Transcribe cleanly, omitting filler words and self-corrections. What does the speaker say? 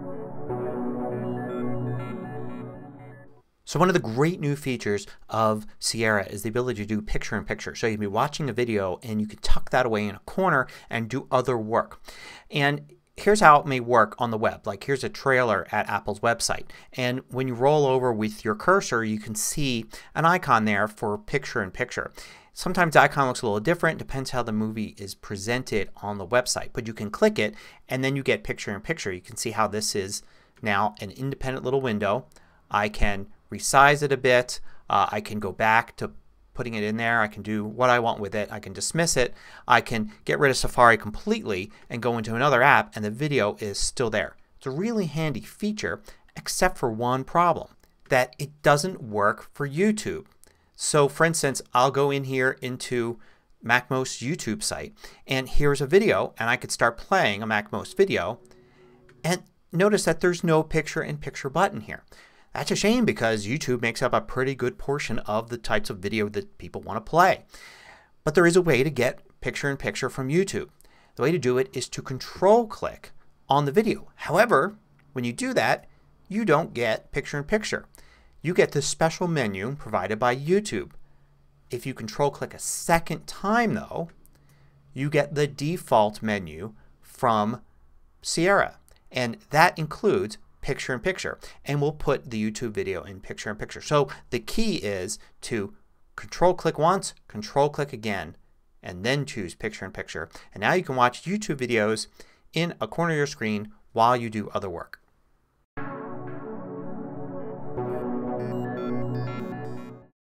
So one of the great new features of Sierra is the ability to do picture-in-picture. So you can be watching a video and you can tuck that away in a corner and do other work. And here's how it may work on the web. Like here's a trailer at Apple's website. And when you roll over with your cursor you can see an icon there for picture-in-picture. Sometimes the icon looks a little different. Depends how the movie is presented on the website. But you can click it and then you get picture-in-picture. You can see how this is now an independent little window. I can resize it a bit. I can go back to putting it in there. I can do what I want with it. I can dismiss it. I can get rid of Safari completely and go into another app and the video is still there. It's a really handy feature except for one problem. That it doesn't work for YouTube. So for instance I'll go in here into MacMost YouTube site and here's a video and I could start playing a MacMost video and notice that there's no picture-in-picture button here. That's a shame because YouTube makes up a pretty good portion of the types of video that people want to play. But there is a way to get picture-in-picture from YouTube. The way to do it is to control click on the video. However, when you do that you don't get picture-in-picture. You get this special menu provided by YouTube. If you control click a second time though you get the default menu from Sierra. And that includes picture-in-picture. And we'll put the YouTube video in picture-in-picture. So the key is to control click once, control click again, and then choose picture-in-picture. And now you can watch YouTube videos in a corner of your screen while you do other work.